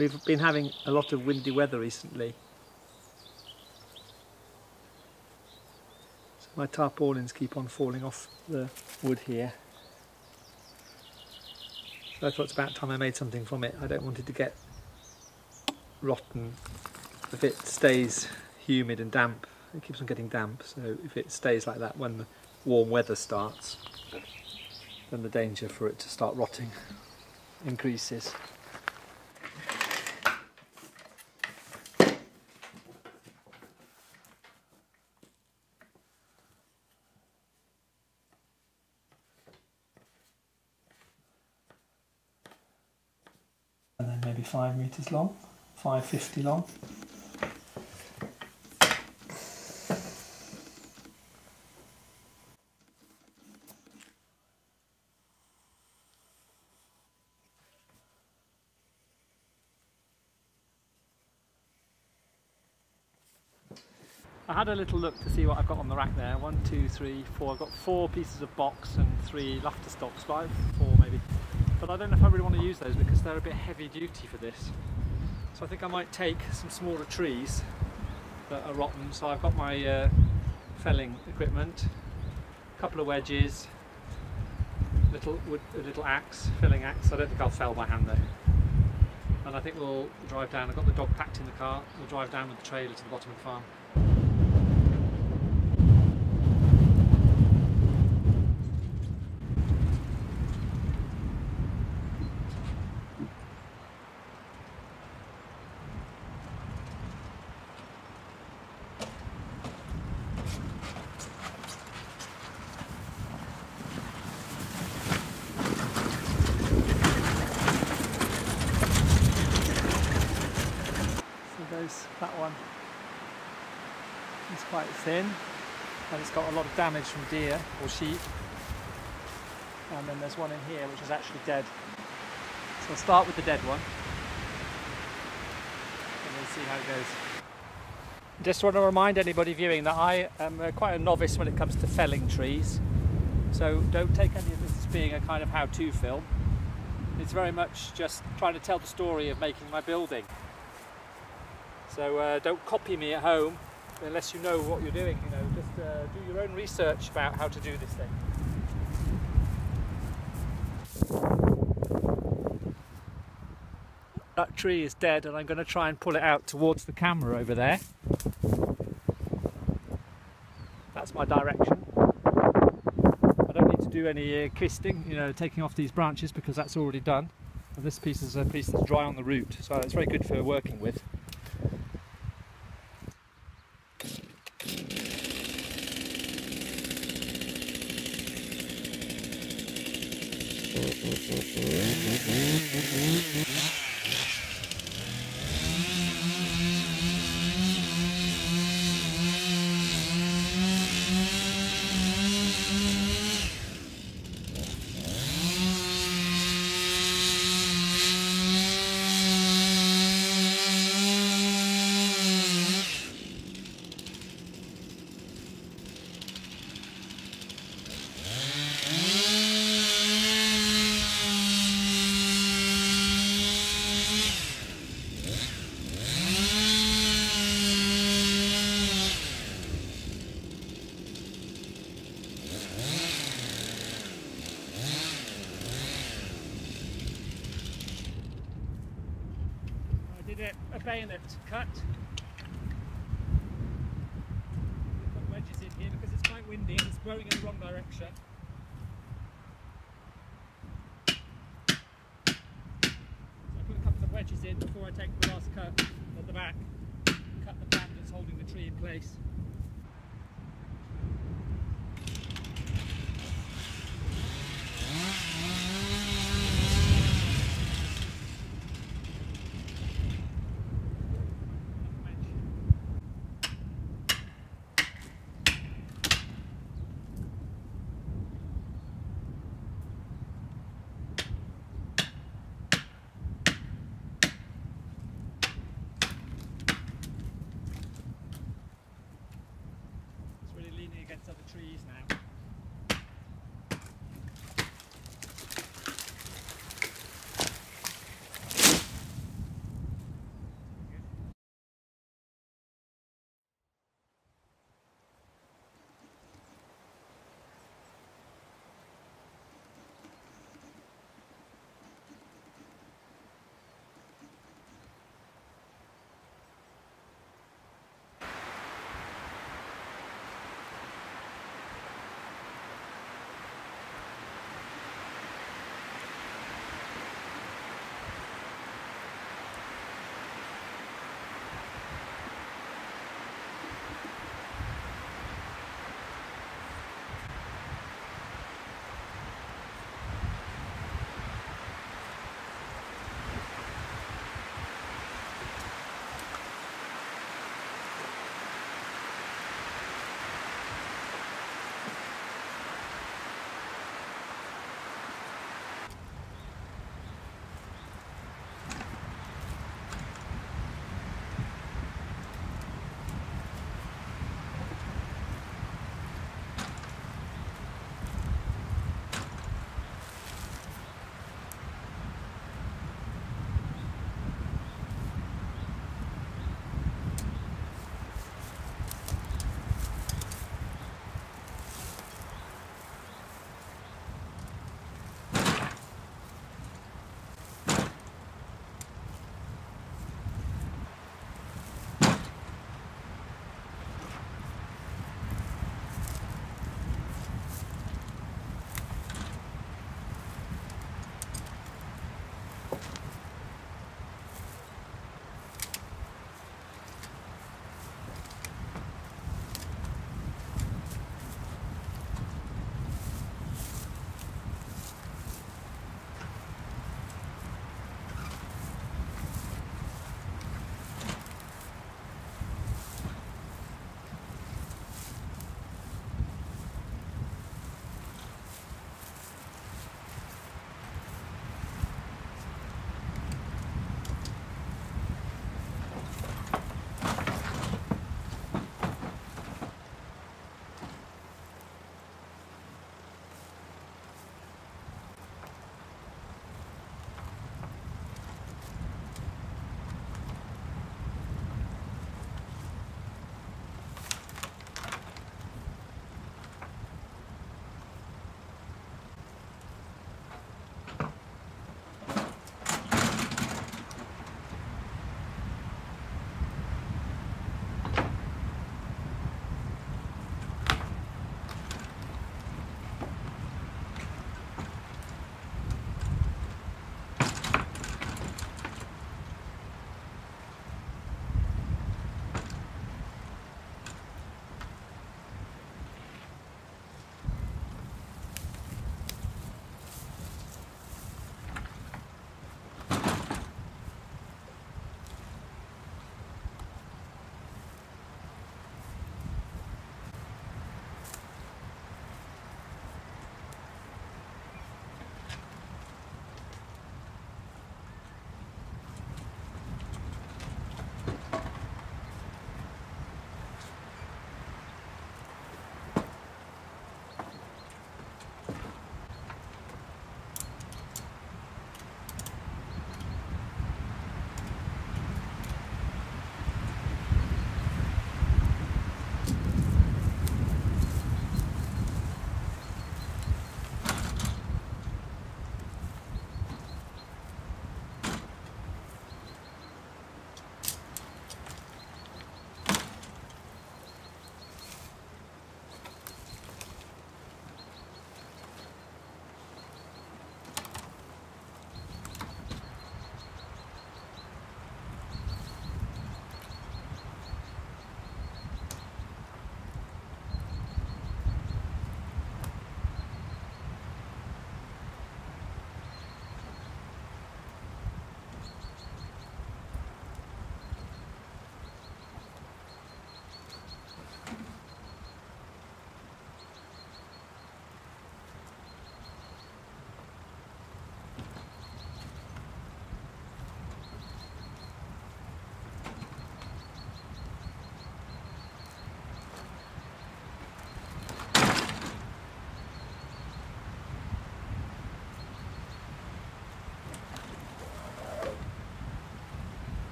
We've been having a lot of windy weather recently. So my tarpaulins keep on falling off the wood here. So I thought it's about time I made something from it. I don't want it to get rotten if it stays humid and damp. It keeps on getting damp, so if it stays like that when the warm weather starts, then the danger for it to start rotting increases. And then maybe 5 meters long, 550 long. I had a little look to see what I've got on the rack there. 1, 2, 3, 4. I've got 4 pieces of box and 3 lufter stocks, 5, 4 maybe. But I don't know if I really want to use those because they're a bit heavy duty for this. So I think I might take some smaller trees that are rotten. So I've got my felling equipment, a couple of wedges, a little axe, felling axe. I don't think I'll fell by hand though. And I think we'll drive down. I've got the dog packed in the car. We'll drive down with the trailer to the bottom of the farm. That one is quite thin and it's got a lot of damage from deer or sheep, and then there's one in here which is actually dead. So I'll start with the dead one and we'll see how it goes. Just want to remind anybody viewing that I am quite a novice when it comes to felling trees, so don't take any of this as being a kind of how-to film. It's very much just trying to tell the story of making my building. So don't copy me at home unless you know what you're doing. You know, just do your own research about how to do this thing. That tree is dead, and I'm going to try and pull it out towards the camera over there. That's my direction. I don't need to do any twisting, you know, taking off these branches, because that's already done. And this piece is a piece that's dry on the root, so it's very good for working with. A bayonet cut. Put wedges in here because it's quite windy and it's blowing in the wrong direction. So I put a couple of wedges in before I take the last cut at the back. Cut the band that's holding the tree in place.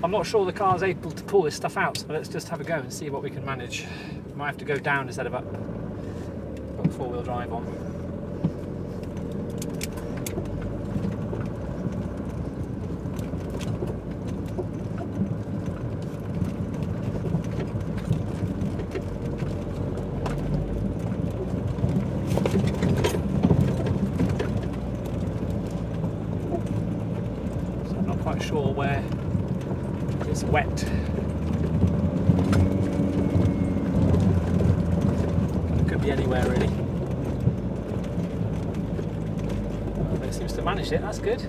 I'm not sure the car's able to pull this stuff out, so let's just have a go and see what we can manage. We might have to go down instead of up. Got four-wheel drive on. So I'm not quite sure where it's wet. It could be anywhere really. But it seems to manage it, that's good.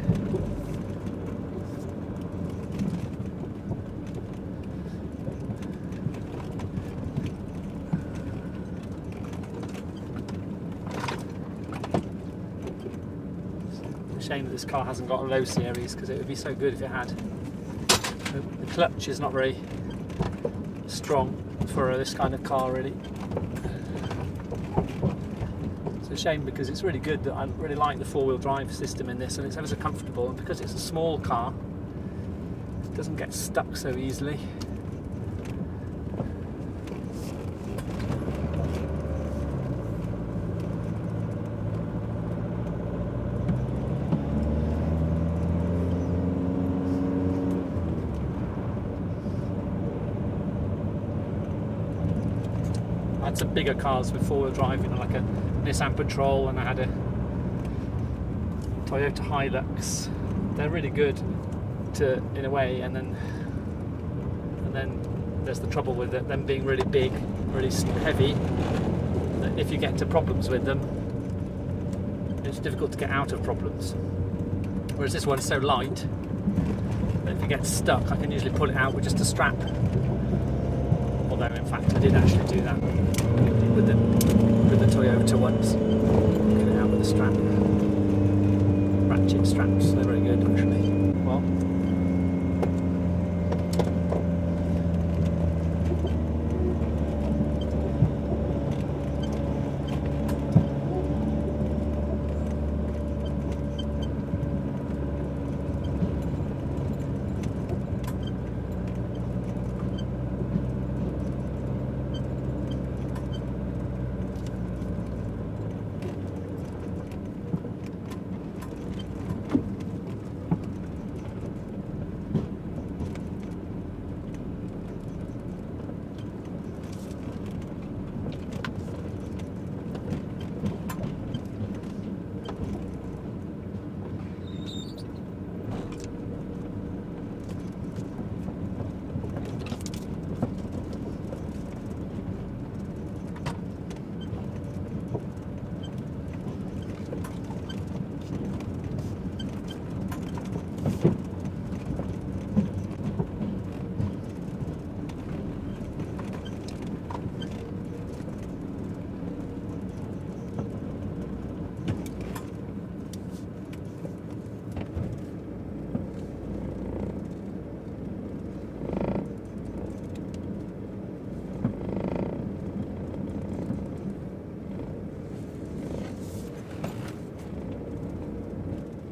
Shame that this car hasn't got a low series, because it would be so good if it had. The clutch is not very strong for this kind of car really. It's a shame because it's really good. That I really like the four-wheel drive system in this, and it's ever so comfortable, and because it's a small car it doesn't get stuck so easily. I had some bigger cars with four-wheel drive, you know, like a Nissan Patrol, and I had a Toyota Hilux. They're really good in a way, and then there's the trouble with them being really big, really heavy, that if you get into problems with them, it's difficult to get out of problems. Whereas this one's so light that if you get stuck, I can usually pull it out with just a strap. Although in fact I did actually do that with the Toyota ones. Get it out with a strap. Ratchet straps, they're very good actually. Well,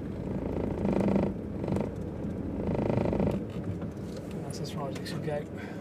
that's as far as it should go.